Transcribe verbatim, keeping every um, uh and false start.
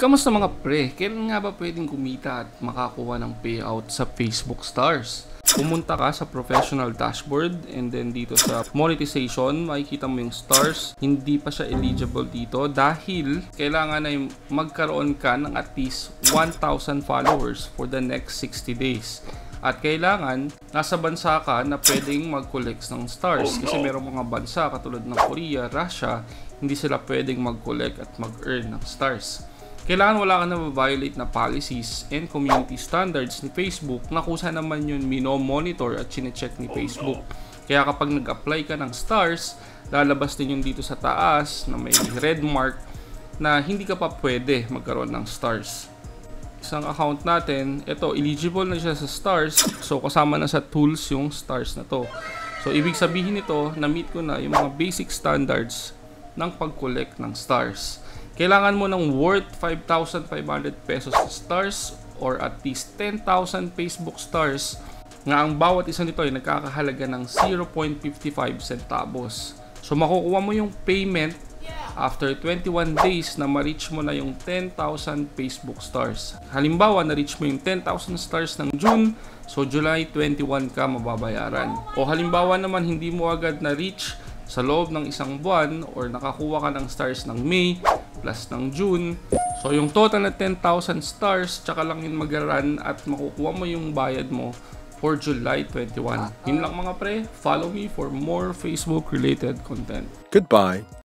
Kamusta mga pre? Kailan nga ba pwedeng kumita at makakuha ng payout sa Facebook Stars? Pumunta ka sa professional dashboard and then dito sa monetization, makikita mo yung stars. Hindi pa siya eligible dito dahil kailangan na magkaroon ka ng at least one thousand followers for the next sixty days. At kailangan, nasa bansa ka na pwedeng mag-collect ng stars. Kasi merong mga bansa katulad ng Korea, Russia, hindi sila pwedeng mag-collect at mag-earn ng stars. Kailangan wala ka na ma-violate na policies and community standards ni Facebook na kung saan naman yun mino-monitor at chinecheck ni Facebook. Kaya kapag nag-apply ka ng stars, lalabas din yun dito sa taas na may red mark na hindi ka pa pwede magkaroon ng stars. Isang account natin, ito, eligible na siya sa stars. So, kasama na sa tools yung stars na to. So, ibig sabihin nito, na-meet ko na yung mga basic standards ng pag-collect ng stars. Kailangan mo ng worth five thousand five hundred pesos sa stars or at least ten thousand Facebook stars nga ang bawat isa nito ay nagkakahalaga ng zero point five five centavos. So, makukuha mo yung payment after twenty-one days na ma-reach mo na yung ten thousand Facebook stars. Halimbawa, na-reach mo yung ten thousand stars ng June, so July twenty-one ka mababayaran. O halimbawa naman, hindi mo agad na-reach sa loob ng isang buwan or nakakuha ka ng stars ng May plus ng June. So, yung total na ten thousand stars, tsaka lang yun mag-run at makukuha mo yung bayad mo for July twenty-one. Yun lang mga pre. Follow me for more Facebook-related content. Goodbye.